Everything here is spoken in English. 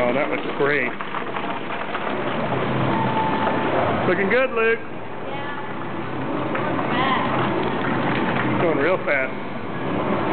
Oh, that looks great. Looking good, Luke. Yeah. Going real fast.